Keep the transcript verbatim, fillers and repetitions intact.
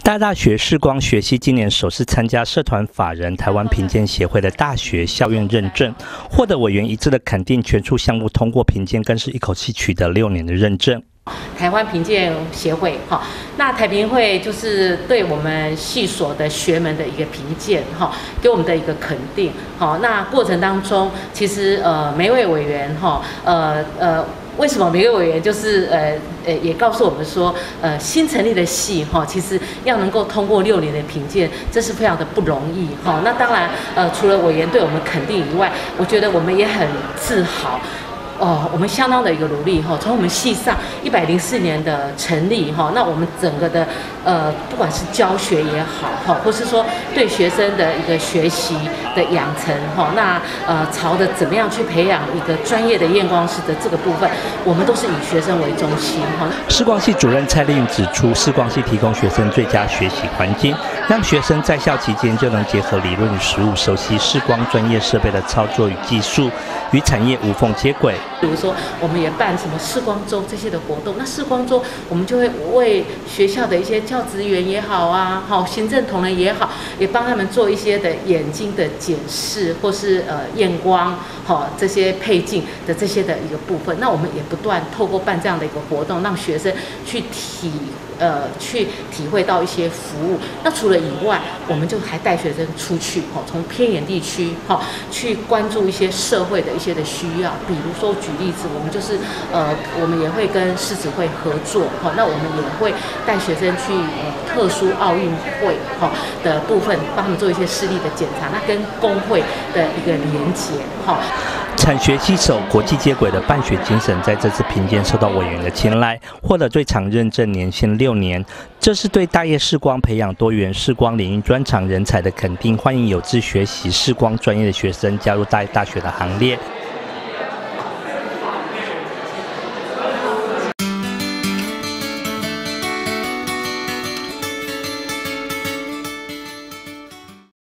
大大学视光学系今年首次参加社团法人台湾评鉴协会的大学校院认证，获得委员一致的肯定，全数项目通过评鉴，更是一口气取得六年的认证。 台湾评鉴协会，哈，那台评会就是对我们系所的学门的一个评鉴，哈，给我们的一个肯定，哈。那过程当中，其实呃每位委员，哈，呃呃。为什么每个委员就是呃呃也告诉我们说，呃新成立的系哈，其实要能够通过六年的评鉴，这是非常的不容易哈。那当然呃除了委员对我们肯定以外，我觉得我们也很自豪。哦，我们相当的一个努力哈，从我们系上一百零四年的成立哈，那我们整个的呃，不管是教学也好哈，或是说对学生的一个学习的养成哈，那呃，朝着怎么样去培养一个专业的验光师的这个部分，我们都是以学生为中心哈。 视光系主任蔡丽云指出，视光系提供学生最佳学习环境，让学生在校期间就能结合理论与实务，熟悉视光专业设备的操作与技术，与产业无缝接轨。 比如说，我们也办什么视光周这些的活动。那视光周，我们就会为学校的一些教职员也好啊，好行政同仁也好，也帮他们做一些的眼睛的检视，或是呃验光，好这些配镜的这些的一个部分。那我们也不断透过办这样的一个活动，让学生去体呃去体会到一些服务。那除了以外，我们就还带学生出去，哈，从偏远地区，哈，去关注一些社会的一些的需要，比如说。举例子，我们就是呃，我们也会跟狮子会合作哈，那我们也会带学生去呃特殊奥运会哈的部分，帮他们做一些视力的检查，那跟工会的一个连结哈。 产学携手、国际接轨的办学精神，在这次评鉴受到委员的青睐，获得最长认证年限六年。这是对大业视光培养多元视光领域专长人才的肯定，欢迎有志学习视光专业的学生加入大业大学的行列。